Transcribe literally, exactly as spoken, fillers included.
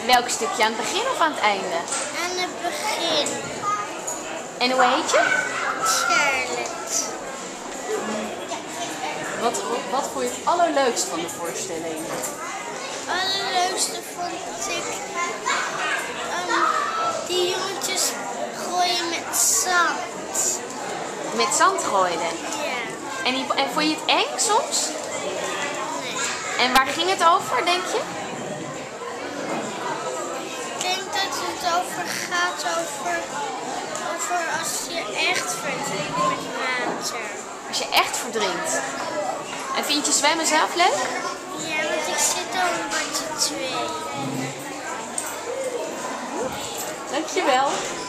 Welk stukje? Aan het begin of aan het einde? Aan het begin. En hoe heet je? Charlotte. Wat, wat vond je het allerleukst van de voorstelling? Het allerleukste vond ik um, die jongetjes gooien met zand. Met zand gooiden. Ja. En, die, en vond je het eng soms? Nee. En waar ging het over, denk je? Ik denk dat het over gaat over, over als je echt verdrinkt met water. Als je echt verdrinkt. En vind je zwemmen zelf leuk? Ja, want ik zit al een beetje twee. Dankjewel.